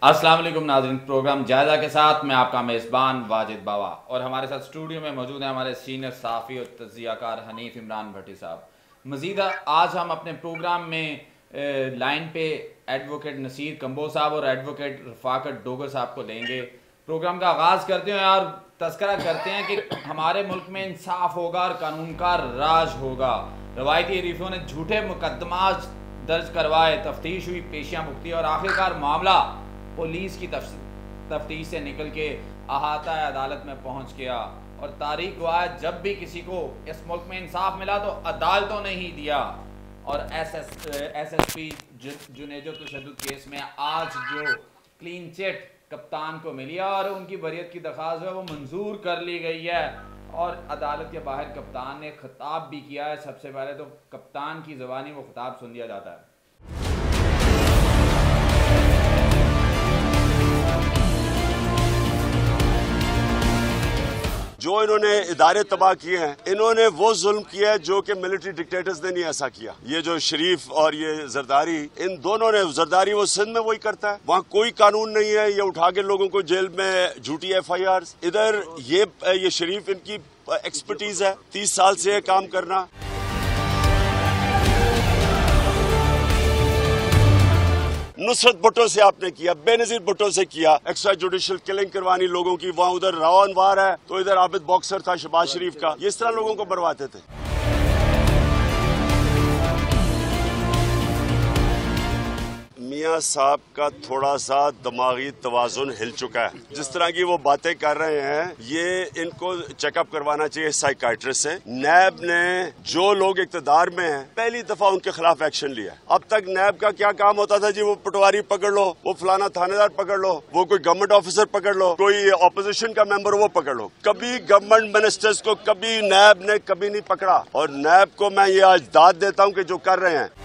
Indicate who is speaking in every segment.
Speaker 1: अस्सलाम वालेकुम नाज़रीन, प्रोग्राम जायज़ा के साथ मैं आपका मेज़बान वाजिद बावा और हमारे साथ स्टूडियो में मौजूद हैं हमारे सीनियर सहाफ़ी और तज्ज़ियाकार हनीफ इमरान भट्टी साहब। मज़ीद आज हम अपने प्रोग्राम में लाइन पे एडवोकेट नसीर कंबो साहब और एडवोकेट रफ़ाकत डोगर साहब को लेंगे। प्रोग्राम का आगाज़ करते हैं और तस्करा करते हैं कि हमारे मुल्क में इंसाफ होगा और कानून का राज होगा। रवायती हरीफों ने झूठे मुकदमा दर्ज करवाए, तफ्तीश हुई, पेशियाँ भुगती और आखिरकार मामला पुलिस की तफ्तीश से निकल के अहाता अदालत में पहुंच गया। और तारीख गवाह जब भी किसी को इस मुल्क में इंसाफ मिला तो अदालतों ने ही दिया। और एसएसपी जुनेजो तशद्दुद केस में आज जो क्लीन चिट कप्तान को मिली और उनकी बरियत की दरख्वास्त है वो मंजूर कर ली गई है। और अदालत के बाहर कप्तान ने खिताब भी किया है। सबसे पहले तो कप्तान की ज़बानी वो खिताब सुन लिया जाता है।
Speaker 2: जो इन्होंने इदारे तबाह किए हैं, इन्होंने वो जुल्म किया है जो कि मिलिट्री डिक्टेटर्स ने नहीं ऐसा किया। ये जो शरीफ और ये जरदारी, इन दोनों ने, जरदारी वो सिंध में वही करता है, वहाँ कोई कानून नहीं है। ये उठा के लोगों को जेल में झूठी FIR। इधर ये शरीफ, इनकी एक्सपर्टीज है, 30 साल से काम करना। नुसरत भुट्टो से आपने किया, बेनजीर भुट्टो से किया, एक्स्ट्रा जुडिशियल किलिंग करवानी लोगों की। वहाँ उधर राव अनवार है तो इधर आबिद बॉक्सर था शहबाज शरीफ का। ये इस तरह लोगों को बर्बादते थे। मियां साहब का थोड़ा सा दिमागी तवाजुन हिल चुका है। जिस तरह की वो बातें कर रहे हैं, ये इनको चेकअप करवाना चाहिए साइकाइट्रिस्ट से। नैब ने जो लोग इक्तदार में हैं, पहली दफा उनके खिलाफ एक्शन लिया। अब तक नैब का क्या काम होता था जी, वो पटवारी पकड़ लो, वो फलाना थानेदार पकड़ लो, वो कोई गवर्नमेंट ऑफिसर पकड़ लो, कोई ऑपोजिशन का मेंबर वो पकड़ लो। कभी गवर्नमेंट मिनिस्टर्स को कभी नैब ने कभी नहीं पकड़ा। और नैब को मैं ये आज दाद देता हूँ कि जो कर रहे हैं।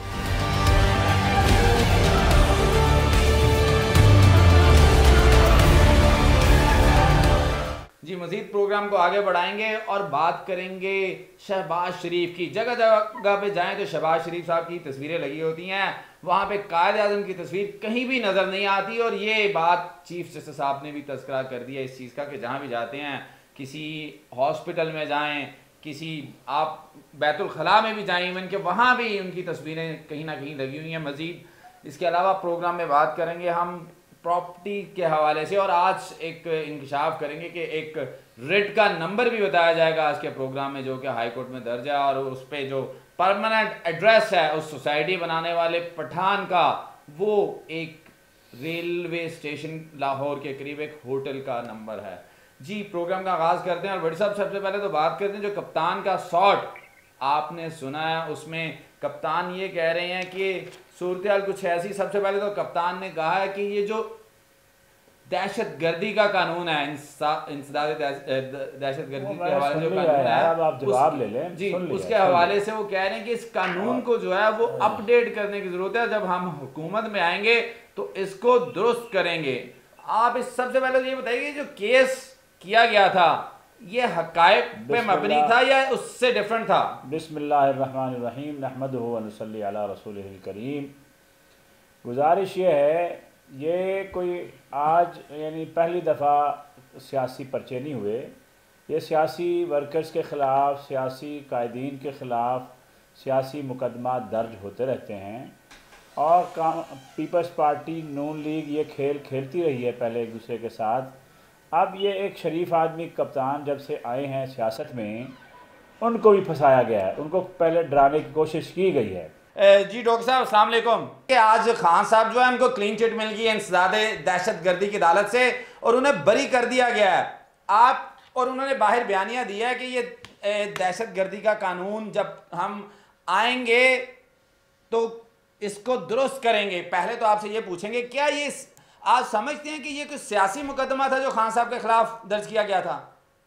Speaker 1: जी, मजीद प्रोग्राम को आगे बढ़ाएंगे और बात करेंगे शहबाज शरीफ की। जगह जगह पे जाएं तो शहबाज शरीफ साहब की तस्वीरें लगी होती हैं, वहाँ पे कायद आज़म की तस्वीर कहीं भी नज़र नहीं आती। और ये बात चीफ जस्टिस साहब ने भी तस्करा कर दिया इस चीज़ का कि जहाँ भी जाते हैं, किसी हॉस्पिटल में जाएं, किसी आप बैतुल खला में भी जाएं, इवन के वहाँ भी उनकी तस्वीरें कहीं ना कहीं लगी हुई हैं। मजीद इसके अलावा प्रोग्राम में बात करेंगे हम प्रॉपर्टी के हवाले से और आज एक इंकशाफ करेंगे कि एक रिट का नंबर भी बताया जाएगा आज के प्रोग्राम में, जो कि हाई कोर्ट में दर्ज है। और उस पर जो परमानेंट एड्रेस है उस सोसाइटी बनाने वाले पठान का, वो एक रेलवे स्टेशन लाहौर के करीब एक होटल का नंबर है। जी, प्रोग्राम का आगाज़ करते हैं। और बड़ी साहब, सबसे पहले तो बात करते हैं जो कप्तान का शॉट आपने सुना है, उसमें कप्तान ये कह रहे हैं कि सूरत कुछ ऐसी। सबसे पहले तो कप्तान ने कहा है कि ये जो दहशत गर्दी का कानून है, इंसदाद दहशत गर्दी के हवाले से जो कानून है,
Speaker 3: आप जवाब ले लें
Speaker 1: जी, उसके हवाले से वो कह रहे हैं कि इस कानून को जो है वो अपडेट करने की जरूरत है। जब हम हुकूमत में आएंगे तो इसको दुरुस्त करेंगे। आप इस सबसे पहले तो ये बताइए, जो केस किया गया था ये हकायक पे मबनी था या उससे डिफरेंट था?
Speaker 3: बिस्मिल्लाहिर्रहमानिर्रहीम, नहमदुहु व नसल्ली अला रसूलिहिल करीम। गुजारिश ये है, ये कोई आज यानी पहली दफ़ा सियासी पर्चे नहीं हुए। ये सियासी वर्कर्स के ख़िलाफ़, सियासी कायदीन के ख़िलाफ़ सियासी मुकदमा दर्ज होते रहते हैं। और पीपल्स पार्टी, नून लीग ये खेल खेलती रही है पहले एक दूसरे के साथ। अब ये एक शरीफ आदमी कप्तान जब से आए हैं सियासत में, उनको भी फंसाया गया है, उनको पहले डराने की कोशिश की गई है।
Speaker 1: जी डॉक्टर साहब, अस्सलाम वालेकुम। आज खान साहब जो है उनको क्लीन चिट मिल गई है इंसदाद दहशत गर्दी की अदालत से और उन्हें बरी कर दिया गया है। आप और उन्होंने बाहर बयानिया दिया है कि ये दहशत गर्दी का कानून जब हम आएंगे तो इसको दुरुस्त करेंगे। पहले तो आपसे ये पूछेंगे, क्या ये आप समझते हैं कि ये कोई सियासी मुकदमा था जो खान साहब के खिलाफ दर्ज किया गया था?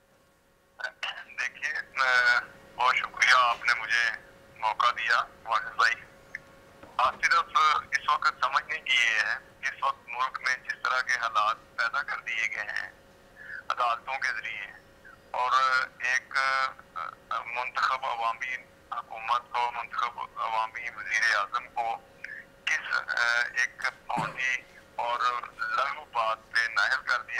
Speaker 4: देखिए, बहुत शुक्रिया आपने मुझे मौका दिया वाजिद भाई। आप सिर्फ इस वक्त समझने की ये है कि इस वक्त मुल्क में जिस तरह के हालात पैदा कर दिए गए हैं अदालतों के जरिए और एक मुंतखब अवामी हुकूमत को, मुंतखब अवामी वजीर आजम को किस एक फौजी और लघु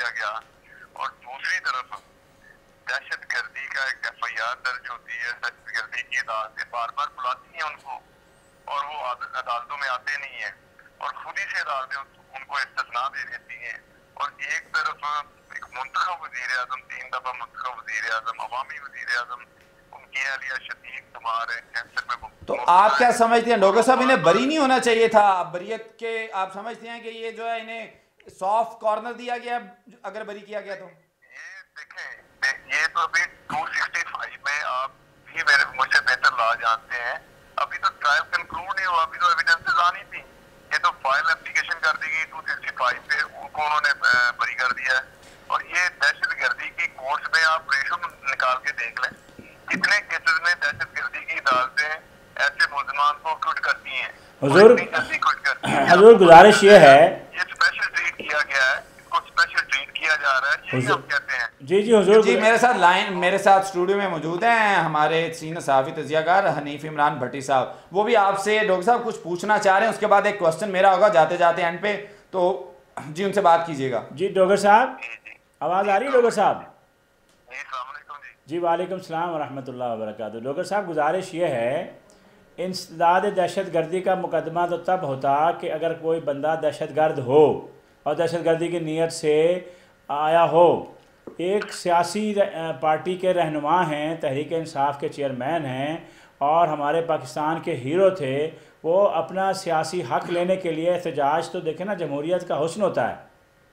Speaker 4: किया गया, और दूसरी तरफ दहशत गर्दी का एक FIR दर्ज होती है, दहशत गर्दी की अदालतें बार बार बुलाती हैं उनको और वो अदालतों में आते नहीं है, और खुद ही से अदालतें उनको इस्तिस्ना दे देती हैं। और एक तरफ एक मुंतखब वज़ीर आज़म, 3 दफा मुंतखब वज़ीर आज़म, अवामी वज़ीर आज़म, उनकी अहलिया शदीद बीमार है, कैंसर में
Speaker 1: तो आप क्या समझते हैं डॉक्टर साहब, इन्हें बरी नहीं होना चाहिए था? बरियत के आप समझते हैं कि ये जो है इन्हें सॉफ्ट कॉर्नर दिया गया अगर बरी किया गया तो?
Speaker 4: ये देखें, ये तो अभी 265 में आप भी मेरे मुझसे बेहतर ला जानते हैं, अभी तो ट्रायल कंक्लूड नहीं हुआ, अभी तो एविडेंसेस आनी थी। ये तो फाइल एप्लीकेशन कर दी गई 265 पे, उनको उन्होंने बरी कर दिया है। और ये दहशत गर्दी की कोर्ट्स में आप रेशो निकाल के देख लें, कितने केसेस में दहशत गर्दी की अदालतें ऐसे मुलजमान को क्विट करती हैं।
Speaker 3: हुजूर गुजारिश ये है,
Speaker 4: ये स्पेशल ट्रीट किया गया है, इसको स्पेशल ट्रीट किया जा रहा है, यही हम कहते हैं।
Speaker 3: जी जी हुजूर
Speaker 1: जी, मेरे साथ स्टूडियो में मौजूद हैं हमारे सीनियर सहाफ़ी तजियाकार हनीफ इमरान भट्टी साहब, वो भी आपसे डॉक्टर साहब कुछ पूछना चाह रहे हैं। उसके बाद एक क्वेश्चन मेरा होगा जाते जाते एंड पे, तो जी उनसे बात कीजिएगा।
Speaker 3: जी डॉक्टर साहब, आवाज़ आ रही है डॉक्टर साहब?
Speaker 4: जी
Speaker 3: जी वालेकुम सलाम व रहमतुल्लाहि व बरकातुहू। डॉक्टर साहब गुजारिश ये है, इंसदाद दहशत गर्दी का मुकदमा तो तब होता कि अगर कोई बंदा दहशत गर्द हो और दहशत गर्दी की नीयत से आया हो। एक सियासी पार्टी के रहनुमा हैं, तहरीक इंसाफ के चेयरमैन हैं और हमारे पाकिस्तान के हीरो थे, वो अपना सियासी हक लेने के लिए एहतजाज, तो देखें ना जमहूरियत का हुस्न होता है।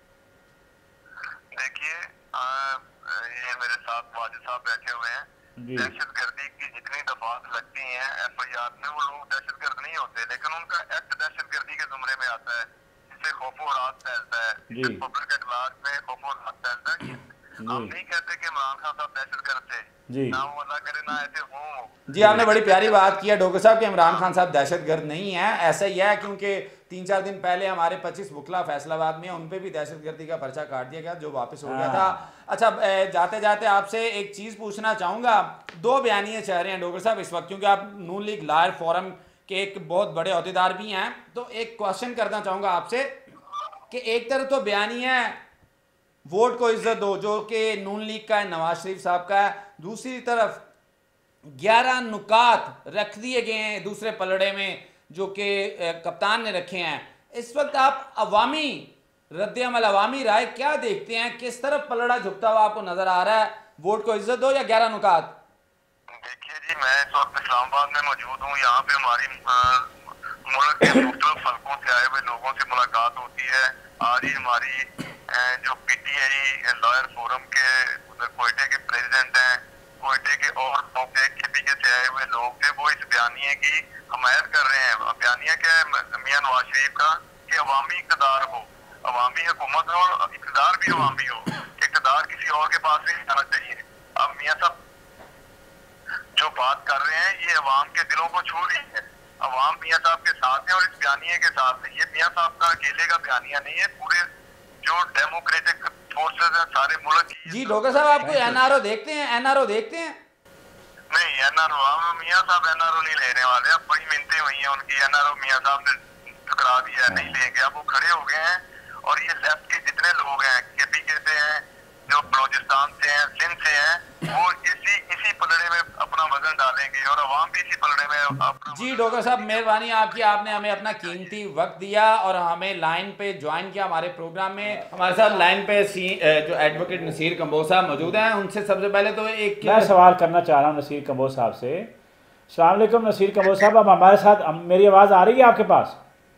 Speaker 4: देखिए, ये मेरे साथ वाजिद साहब बैठे हुए हैं। दहशत गर्दी की जितनी दफात लगती हैं FIR में, वो लोग दहशत गर्द नहीं होते, लेकिन उनका एक्ट दहशत गर्दी के जुमरे में आता है, जिससे खौफ और राहत फैलता है, पब्लिक एट लार्ज में खौफ और राहत फैलता है। हम नहीं कहते कि इमरान खान साहब दहशत गर्द थे, ना वो अल्लाह करे ना ऐसे हो।
Speaker 1: जी, आपने बड़ी प्यारी बात की है डॉक्टर साहब कि इमरान खान साहब दहशत गर्द नहीं है। ऐसा ही है, क्योंकि 3-4 दिन पहले हमारे 25 बुखला फैसलाबाद में उन पे भी दहशत गर्दी का पर्चा काट दिया गया, जो वापस हो गया था। अच्छा, जाते जाते आपसे एक चीज़ पूछना चाहूँगा। 2 बयानियाँ चाह रहे हैं डॉक्टर साहब इस वक्त, क्योंकि आप नून लीग लायर फोरम के एक बहुत बड़े अहदेदार भी हैं, तो एक क्वेश्चन करना चाहूँगा आपसे कि एक तरफ तो बयानियाँ वोट को इज्जत दो, जो कि नून लीग का है, नवाज शरीफ साहब का है, दूसरी तरफ 11 नुकात रख दिए गए हैं दूसरे पलड़े में, जो कि कप्तान ने रखे हैं। इस वक्त आप अवामी रद्द-ए-अमल, अवामी राय क्या देखते हैं? किस तरफ पलड़ा झुकता हुआ आपको नजर आ रहा है? वोट को इज्जत दो या 11 नुकात?
Speaker 4: देखिए जी, मैं इस वक्त इस्लामाबाद में मौजूद हूँ। यहाँ पे हमारी मुल्क के मुख्तलिफ हल्कों से आए हुए लोगों से मुलाकात होती है। आज ही हमारी जो PTI लॉयर फोरम के कोयटे के प्रेसिडेंट हैं, कोयटे के और KPK से आए हुए लोग थे, वो इस बयानिए की हमायत कर रहे हैं। बयानिया क्या है मियां नवाज शरीफ का, कि अवामी इक़्तिदार हो, अवामी हुकूमत हो और इक़्तिदार भी अवामी हो, इक़्तिदार किसी और के पास नहीं जाना चाहिए। अब मियां साहब जो बात कर रहे हैं, ये अवाम के दिलों को छू रही है। अवाम मियां साहब के साथ है और इस बयानिए के साथ है। ये मियां साहब का अकेले का बयानिया नहीं है, पूरे जो डेमोक्रेटिक फोर्सेस है सारे मुल्क की।
Speaker 1: जी डॉक्टर साहब, आपको NRO देखते हैं? NRO देखते हैं?
Speaker 4: नहीं, NRO मियां साहब NRO नहीं लेने वाले। अब बड़ी मिन्नतें हुई हैं उनकी, NRO मियां साहब ने ठुकरा दिया, नहीं लेंगे। अब वो खड़े हो गए हैं और ये लेफ्ट के जितने लोग हैं, KPK से हैं, जो बलोचिस्तान से हैं, सिंध से हैं, वो इसी पलड़े में अपना वजन डालेंगे और अवाम भी इसी पलड़े में अपना।
Speaker 1: जी डॉक्टर साहब, मेहरबानी आपकी, आपने हमें अपना कीमती वक्त दिया और हमें लाइन पे ज्वाइन किया हमारे प्रोग्राम में। हमारे साथ लाइन पे जो एडवोकेट नसीर कंबोज साहब मौजूद हैं, उनसे सबसे पहले तो एक
Speaker 3: मैं सवाल करना चाह रहा हूँ नसीर कंबोज साहब से। अस्सलाम वालेकुम नसीर कंबोज साहब, अब हमारे साथ मेरी आवाज़ आ रही है आपके पास?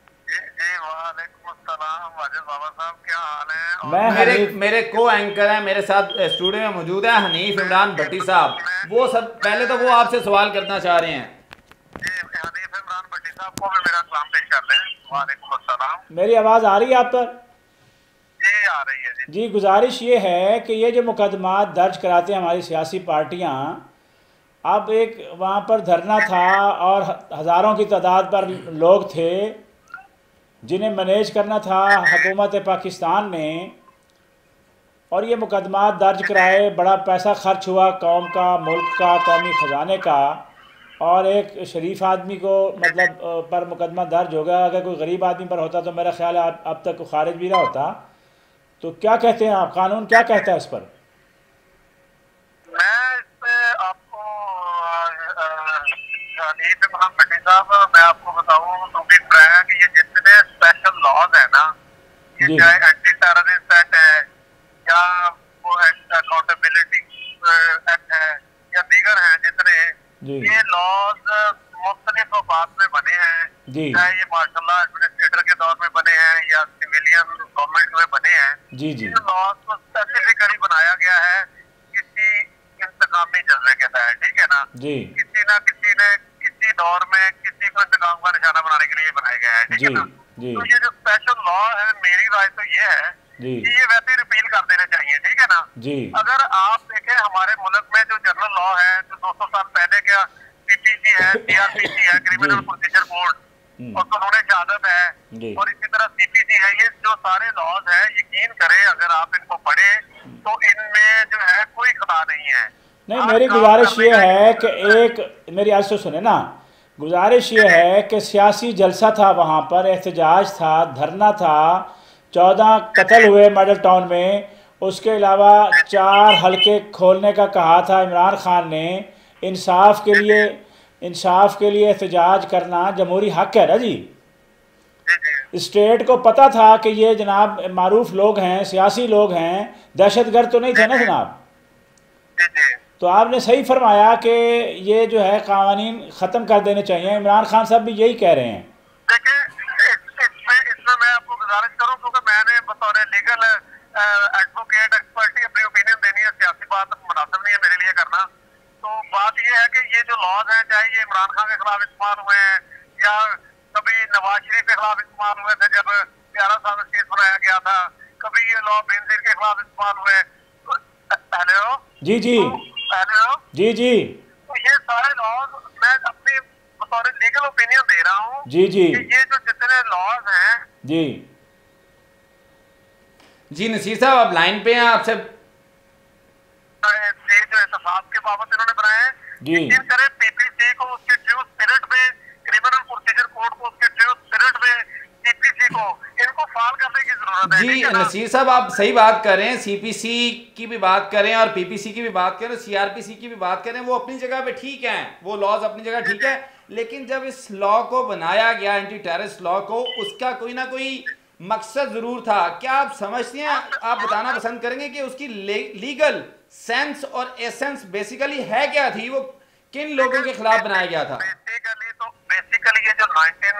Speaker 1: मेरे को एंकर हैं, मेरे साथ स्टूडियो में मौजूद है हनीफ इमरान भट्टी साहब। वो सब पहले तो वो आपसे सवाल करना चाह रहे हैं।
Speaker 4: हनीफ इमरान भट्टी साहब को भी मेरा सलाम पेश कर लें। वालेकुम अस्सलाम।
Speaker 3: मेरी आवाज़ आ रही है आप पर?
Speaker 4: जी आ रही है जी।
Speaker 3: जी, गुजारिश ये है कि ये जो मुकदमा दर्ज कराते हैं हमारी सियासी पार्टियाँ, अब एक वहाँ पर धरना था और हज़ारों की तादाद पर लोग थे जिन्हें मैनेज करना था हुकूमत पाकिस्तान ने, और ये मुकदमा दर्ज कराए, बड़ा पैसा खर्च हुआ कौम का, मुल्क का, कौमी ख़जाने का, और एक शरीफ आदमी को मतलब पर मुकदमा दर्ज हो गया। अगर कोई गरीब आदमी पर होता तो मेरा ख्याल है अब तक खारिज भी ना होता। तो क्या कहते हैं आप, कानून क्या कहता है इस पर?
Speaker 4: मैं इस पे आपको भट्टी साहब, मैं आपको बताऊं तो भी कि ये जितने स्पेशल लॉज है ना, ये चाहे एंटी टेररिस्ट एक्ट है या वो अकाउंटेबिलिटी एक्ट है या दीगर हैं जितने, ये लॉज मुख्तलिफ औकात में बने हैं, चाहे ये माशाल्लाह एडमिनिस्ट्रेटर के दौर में बने हैं या सिविलियन गवर्नमेंट में बने हैं। इन लॉज को स्पेसिफिकली बनाया गया है किसी इंतकामी जज्बे के तहत, ठीक है ना, किसी न किसी ने किसी दौर में किसी को इंतकाम का निशाना बनाने के लिए बनाए गए हैं, ठीक है ना। तो ये जो स्पेशल लॉ है, मेरी राय तो ये है कि ये वैसे रिपील कर देने चाहिए, ठीक है ना। अगर आप देखें हमारे मुल्क में जो जनरल लॉ है, जो 200 साल पहले का सीपीसी है, सीआरपीसी है, क्रिमिनल प्रोसीजर कोड, और कानून शहादत है, और इसी तरह सीपीसी है, ये जो सारे लॉज है, यकीन करें अगर आप इनको पढ़े तो इनमें जो है कोई खता नहीं है।
Speaker 3: नहीं, मेरी गुजारिश ये है कि एक मेरी आज से सुने ना, गुजारिश ये है कि सियासी जलसा था, वहाँ पर एहतजाज था, धरना था, 14 कत्ल हुए मॉडल टाउन में, उसके अलावा 4 हलके खोलने का कहा था इमरान खान ने। इंसाफ के लिए एहतजाज करना जमहूरी हक है ना जी। स्टेट को पता था कि ये जनाब मारूफ लोग हैं, सियासी लोग हैं, दहशतगर्द तो नहीं थे ना जनाब। तो आपने सही फरमाया कि ये जो है कानून ख़त्म कर देने चाहिए। इमरान खान साहब भी यही कह रहे हैं।
Speaker 4: देखिए, इसमें मैं आपको गुजारिश करूं, क्योंकि मैंने बतौर लीगल एडवोकेट एक्सपर्टी अपनी ओपिनियन देनी है, सियासी बात मुनासिब नहीं है मेरे लिए करना। तो बात ये है कि ये जो लॉज हैं, चाहे ये इमरान खान के खिलाफ इस्तेमाल हुए हैं या कभी नवाज शरीफ के खिलाफ इस्तेमाल हुए थे जब 11 साल में केस बनाया गया था, कभी ये लॉ बेनजीर के खिलाफ इस्तेमाल हुए। हेलो
Speaker 3: जी
Speaker 4: तो ये सारे लॉज मैं अपनी बतौर लीगल ओपिनियन दे रहा हूँ कि ये जो जितने लॉज हैं
Speaker 1: जी नसीर साहब आप लाइन पे हैं, आपसे
Speaker 4: जो एहतसाब के बाबत इन्होंने बनाए हैं, यकीन करें पीपीसी को उसके ड्यू स्पिरिट में, क्रिमिनल प्रोसीजर कोड को उसके ड्यू स्पिरिट में, सीपीसी को इनको फाल करने की जरूरत है।
Speaker 1: जी नसीर साहब आप सही बात कर रहे हैं, सीपीसी की भी बात करें और पीपीसी की भी बात करें, सीआरपीसी की भी बात करें, वो अपनी जगह पे ठीक है, वो लॉज अपनी जगह ठीक है। लेकिन जब इस लॉ को बनाया गया, एंटी टेररिस्ट लॉ को, उसका कोई ना कोई मकसद जरूर था। क्या आप समझते हैं, आप बताना पसंद करेंगे कि उसकी लीगल सेंस और एसेंस बेसिकली है क्या थी, वो किन लोगों के खिलाफ बनाया गया था?
Speaker 4: बेसिकली ये जो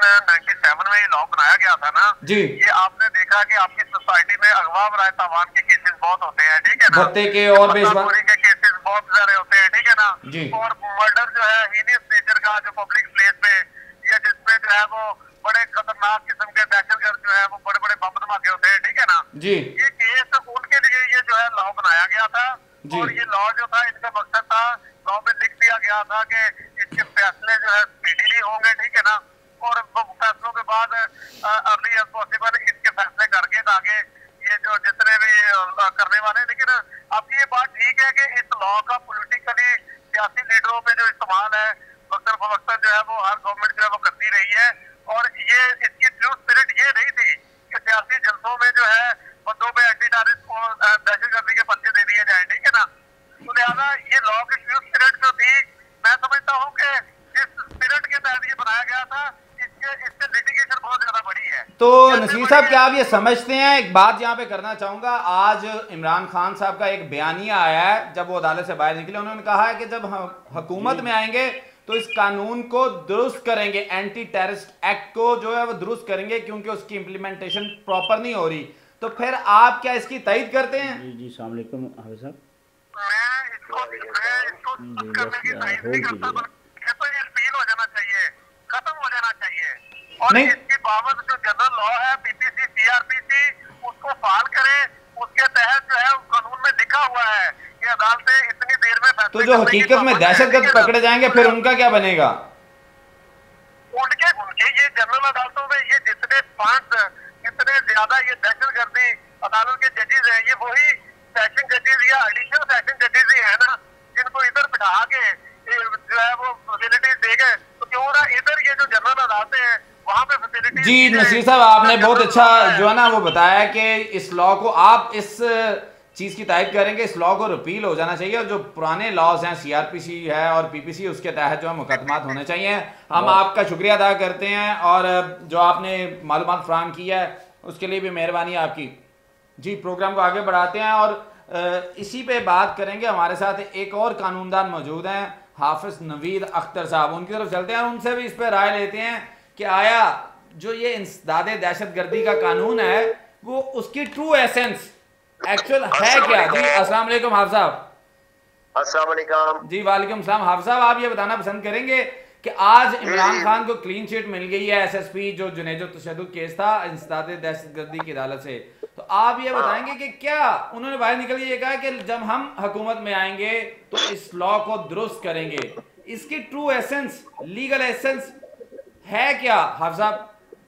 Speaker 4: 1997 में ये लॉ बनाया गया था ना जी, ये आपने देखा कि आपकी सोसाइटी में अगवा बराए तावान के केसेस बहुत होते हैं, ठीक है ना,
Speaker 1: भत्ते के और बेशुमार
Speaker 4: के केसेस बहुत सारे होते हैं, ठीक है ना जी, और मर्डर जो है हीनियस नेचर का जो पब्लिक प्लेस पे या जिसमें जो है वो बड़े खतरनाक किस्म के दहशतगर्द जो है वो बड़े बड़े बम धमाके होते हैं, ठीक है ना जी, ये केस उनके लिए ये जो है लॉ बनाया गया था। और ये लॉ जो था, इनका मकसद था, लॉ में लिख दिया गया था कि इसके फैसले जो है स्पीडीली होंगे, ठीक है ना, और फैसलों के बाद अर्ली एज पॉसिबल इनके फैसले करके ताकि ये जो जितने भी करने वाले। लेकिन अब ये बात ठीक है कि इस लॉ का पॉलिटिकली सियासी लीडरों में जो इस्तेमाल है वक्तन फवक्तन जो है वो हर गवर्नमेंट जो है वो करती रही है, और ये इसकी ट्रू स्पिरिट ये नहीं थी कि सियासी जलसों में जो है बंदों पे एंटी टेररिस्ट को दहशतगर्दी के पर्चे दे दिए जाए, ठीक है ना। तो लिहाजा ये लॉ की ट्रू स्पिरिट जो थी, मैं समझता हूँ कि जिस स्पिरिट के तहत ये बनाया गया था, इससे लिटिगेशन बहुत ज्यादा बड़ी है।
Speaker 1: तो नसीर साहब क्या आप ये समझते हैं, एक बात यहाँ पे करना चाहूंगा, आज इमरान खान साहब का एक बयानिया आया है जब वो अदालत से बाहर निकले, उन्होंने कहा है कि जब हम हुकूमत में आएंगे तो इस कानून को दुरुस्त करेंगे, एंटी टेररिस्ट एक्ट को जो है वो दुरुस्त करेंगे क्योंकि उसकी इम्प्लीमेंटेशन प्रॉपर नहीं हो रही। तो फिर आप क्या इसकी तइद करते हैं?
Speaker 3: जी अस्सलाम वालेकुम हाफिज साहब।
Speaker 4: मैं इसको करने की तइद नहीं करता, बल्कि तो ये रिपील हो जाना चाहिए, खत्म हो जाना चाहिए, और इसके बावजूद जो जनरल लॉ है पीपीसी सीआरपीसी उसको फाल करे, उसके तहत जो है कानून में लिखा हुआ है कि अदालतें इतनी देर में फैसले।
Speaker 1: तो जो हकीकत में दहशतगर्द पकड़े जाएंगे फिर उनका क्या बनेगा?
Speaker 4: उनके ये जनरल अदालतों में ये जितने 5 इतने ज्यादा ये दहशतगर्दी अदालत के जजेस हैं, ये वही सेशन जजेस या एडिशनल सेशन जजेस ही है ना, जिनको इधर बिठा के जो है वो फैसिलिटीज दे गए। तो क्यों ना इधर ये जो जनरल अदालतें हैं वहाँ पे फैसिलिटी
Speaker 1: जी नसीर साहब, आपने बहुत अच्छा जो है ना वो बताया कि इस लॉ को आप इस चीज़ की तायद करेंगे, इस लॉ को रिपील हो जाना चाहिए और जो पुराने लॉज हैं सीआरपीसी है और पीपीसी उसके तहत जो है मुकदमात होने चाहिए। हम आपका शुक्रिया अदा करते हैं और जो आपने मालूमात फराहम की है उसके लिए भी मेहरबानी आपकी। जी प्रोग्राम को आगे बढ़ाते हैं और इसी पे बात करेंगे। हमारे साथ एक और कानूनदान मौजूद हैं, हाफिज नवीद अख्तर साहब, उनकी तरफ चलते हैं, उनसे भी इस पर राय लेते हैं कि आया जो ये इंसदाद दहशतगर्दी का कानून है वो उसकी ट्रू एसेंस एक्चुअल है क्या। जी अस्सलाम वालेकुम हाफिज साहब।
Speaker 4: अस्सलाम वालेकुम।
Speaker 1: जी वालेकुम सलाम। हाफिज साहब, आप ये बताना पसंद करेंगे कि आज इमरान खान को क्लीन चिट मिल गई है एसएसपी जो जुनेजो तशद्दुद केस था इंसदाद दहशतगर्दी की अदालत से, तो आप ये बताएंगे कि क्या उन्होंने बाहर निकल के ये कहा कि जब हम हुकूमत में आएंगे तो इस लॉ को दुरुस्त करेंगे, इसकी ट्रू एसेंस लीगल एसेंस है क्या हाफिज साहब?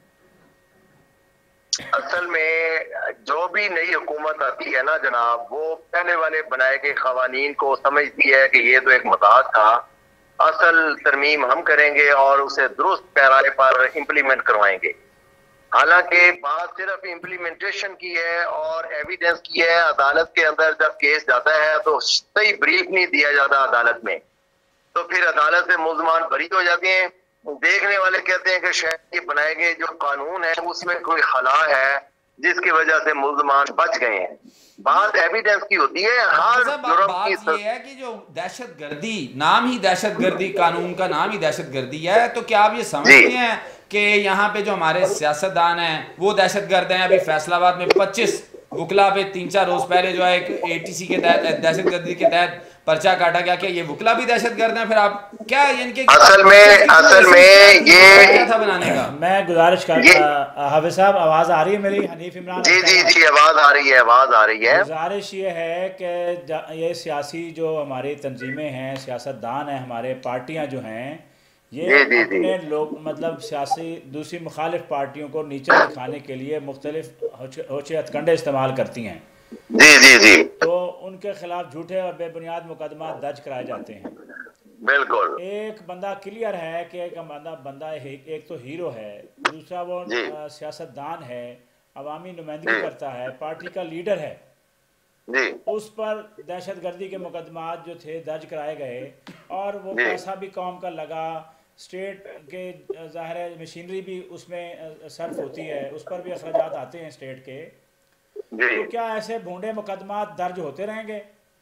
Speaker 4: असल में जो भी नई हुकूमत आती है ना जनाब, वो पहले वाले बनाए गए खवानीन को समझती है कि ये तो एक मजाक था, असल तरमीम हम करेंगे और उसे दुरुस्त पैराए पर इम्प्लीमेंट करवाएंगे। हालांकि बात सिर्फ इम्प्लीमेंटेशन की है और एविडेंस की है। अदालत के अंदर जब केस जाता है तो सही ब्रीफ नहीं दिया जाता अदालत में, तो फिर अदालत से मुल्ज़मान बरी हो जाते हैं। देखने वाले कहते हैं कि शायद ये बनाए गए जो कानून है उसमें कोई खला है जिसकी वजह से मुल्ज़मान बच गए हैं। बात एविडेंस की होती है। हर जुर्म की
Speaker 1: बात ये है कि जो दहशतगर्दी, नाम ही दहशतगर्दी, कानून का नाम ही दहशतगर्दी है, तो क्या आप ये समझते हैं कि यहाँ पे जो हमारे सियासतदान हैं वो दहशतगर्द हैं? अभी फैसलाबाद में 25 वकला पे 3-4 रोज पहले जो है एक एटीसी के तहत दहशतगर्दी के तहत पर्चा काटा गया। क्या ये वकला भी दहशतगर्द हैं? फिर आप क्या इनके
Speaker 4: असल में ये
Speaker 1: क्या था बनाने का?
Speaker 3: मैं गुजारिश कर हाफिज साहब, आवाज़ आ रही है मेरी? हनीफ इमरान
Speaker 4: जी आवाज़ आ रही है, आवाज़ आ रही है।
Speaker 3: गुजारिश ये है कि ये सियासी जो हमारी तंजीमें हैं, सियासतदान हैं, हमारे पार्टियां जो हैं, ये अपने लोग मतलब सियासी दूसरी मुखालिफ पार्टियों को नीचे दिखाने के लिए मुख्तलिफ होचे हथकंडे इस्तेमाल करती हैं।
Speaker 4: जी
Speaker 3: तो उनके खिलाफ झूठे और बेबुनियाद मुकदमा दर्ज कराए जाते हैं।
Speaker 4: बिल्कुल।
Speaker 3: एक बंदा क्लियर है कि एक बंदा एक तो हीरो है, दूसरा वो सियासतदान है, अवामी नुमाइंदगी करता है, पार्टी का लीडर है।
Speaker 4: जी।
Speaker 3: उस पर दहशतगर्दी के मुकदमात जो थे दर्ज कराए गए और वो पैसा भी कौम का लगा, स्टेट के ज़ाहिर है मशीनरी भी उसमें सर्फ होती है, उस पर भी अखराजात आते हैं स्टेट के। तो क्या ऐसे भूडे मुकदमात दर्ज होते रहेंगे?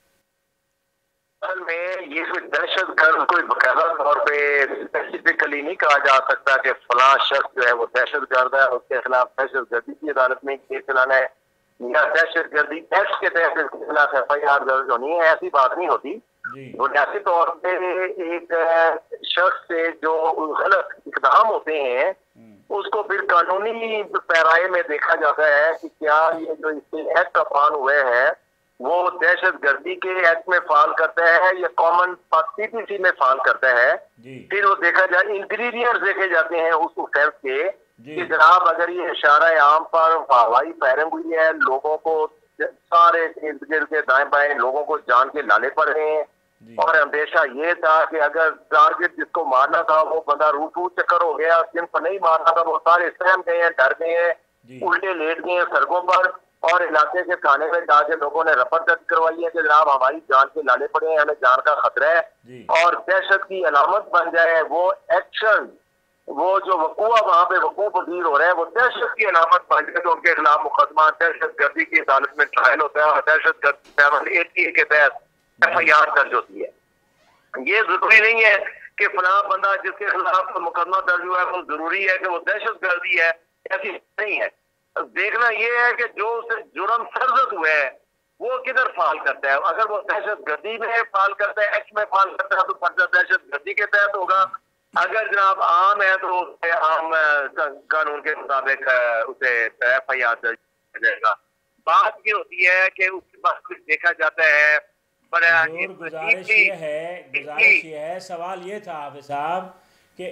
Speaker 4: असल में ये कोई दहशतगर्द कोई बकायदा तौर पे स्पेसिफिकली नहीं कहा जा सकता कि फलां शख्स जो है वो दहशतगर्द है, उसके खिलाफ दहशतगर्दी की अदालत में केस चलाना है या दहशतगर्दी एक्ट के तहत इसके खिलाफ FIR दर्ज होनी है। ऐसी बात नहीं होती। बुनियादी तौर पे एक शख्स से जो गलत इकदाम होते हैं उसको फिर कानूनी पैराए में देखा जाता है कि क्या ये जो इसके एक्ट अपान हुए हैं वो दहशतगर्दी के एक्ट में फाल करता है या कॉमन PPC में फाल करता है। फिर वो देखा जाए, इंग्रीडियंट्स देखे जाते हैं उस ऑफेंस के कि जनाब अगर ये इशारा आम पर हवाई फायरिंग हुई है, लोगों को सारे इर्द गिर्द के दाएं बाएं लोगों को जान के लाले पड़ रहे हैं और अंदेशा ये था कि अगर टारगेट जिसको मारना था वो बंदा रूटू चक्कर हो गया, जिनको नहीं मारना था वो सारे सहम गए हैं, डर गए हैं, उल्टे लेट गए हैं सड़कों पर और इलाके के थाने में जाके लोगों ने रपट दर्ज करवाई है कि जनाब हमारी जान के लाले पड़े हैं, हमें जान का खतरा है और दहशत की अलामत बन जाए वो एक्शन, वो जो वकूआ वहां पे वकूफ पजीर हो रहे हैं वो दहशत की अलामत बन जाए तो उनके खिलाफ मुकदमा दहशतगर्दी की अदालत में ट्रायल होता है और दहशतगर्द 780 के तहत FIR दर्ज होती है। ये जरूरी नहीं है कि फला बंदा जिसके खिलाफ मुकदमा दर्ज हुआ है वो जरूरी है कि वो दहशतगर्दी है, ऐसी नहीं है। देखना ये है कि जो उसे जुर्म सरजद हुए है वो किधर फाल करता है। अगर वो दहशतगर्दी में फाल करता है, एक्ट में फाल करता है तो पर्चा दहशतगर्दी के तहत होगा। अगर जनाब आम है तो आम कानून के मुताबिक उसे FIR दर्ज किया जाएगा। बात ये होती है कि उसके बाद कुछ देखा जाता है।
Speaker 3: गुजारिश ये है, सवाल ये था हाफिज साहब कि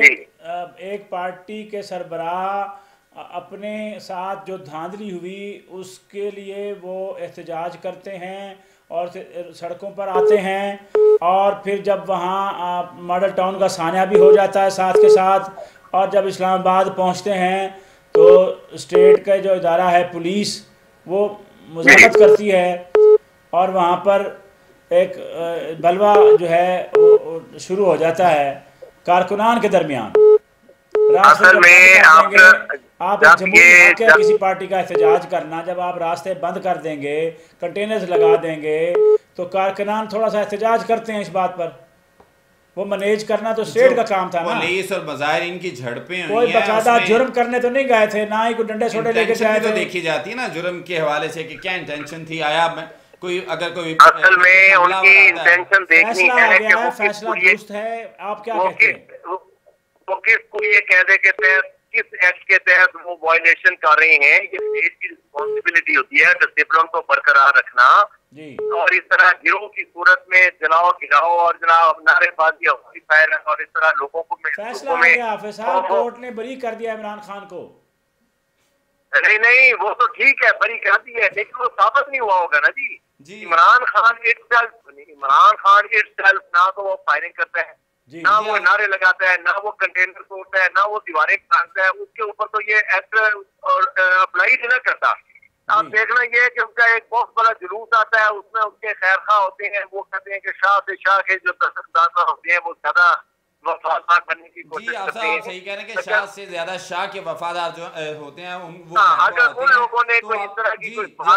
Speaker 3: एक पार्टी के सरबराह अपने साथ जो धांधली हुई उसके लिए वो एहतजाज करते हैं और सड़कों पर आते हैं और फिर जब वहाँ मॉडल टाउन का सानिया भी हो जाता है साथ के साथ और जब इस्लामाबाद पहुंचते हैं तो स्टेट का जो इदारा है पुलिस वो मुज़ाहमत करती है और वहाँ पर एक बलवा जो है वो शुरू हो जाता है कारकुनान के दरमियान।
Speaker 4: असल में
Speaker 3: आप जमहूरी किसी पार्टी का एहतजाज करना, जब आप रास्ते बंद कर देंगे, कंटेनर्स लगा देंगे, तो कारकुनान थोड़ा सा एहतजाज करते हैं इस बात पर। वो मैनेज करना तो स्टेट का काम था ना।
Speaker 1: पुलिस और मुजाहिरीन की झड़पें
Speaker 3: कोई बकायदा जुर्म करने तो नहीं गए थे, ना ही कोई डंडे छोटे लेके जाए थे।
Speaker 1: तो देखी जाती है ना जुर्म के हवाले से कि क्या इंटेंशन थी, आया कोई अगर कोई
Speaker 4: असल में उनकी इंटेंशन देखनी है कि वो
Speaker 3: फैसला दुरुस्त है। आप क्या कहते हैं?
Speaker 4: वो किसको ये कहने के तहत, किस एक्ट के तहत वो वायलेशन कर रहे हैं, ये स्टेट की रिस्पॉन्सिबिलिटी होती है डिसिप्लिन को बरकरार रखना जी। और इस तरह गिरोह की सूरत में जलाओ गिराओ और जनाब नारेबाजी और इस तरह लोगों को
Speaker 3: फैसला आ गया, कोर्ट ने बरी कर दिया इमरान खान को।
Speaker 4: नहीं वो तो ठीक है, बरी कर दी है, लेकिन वो साबित नहीं हुआ होगा ना जी। इमरान खान इटसेल्फ ना तो वो फायरिंग करता है, ना वो नारे लगाता है, ना वो कंटेनर तोड़ता है, ना वो दीवारें काटता है, उसके ऊपर तो ये एक्ट अप्लाई नहीं करता। आप देखना ये कि उनका एक बहुत बड़ा जुलूस आता है, उसमें उसके खैर खा होते हैं, वो कहते हैं कि शाह से शाह के जो दस्तरदार होते हैं वो ज्यादा वफादार बनने की कोशिश करते हैं।
Speaker 1: सही कह रहे हैं कि शाह से ज्यादा शाह के वफादार जो होते हैं
Speaker 4: अगर उन लोगों ने कोई इस तरह की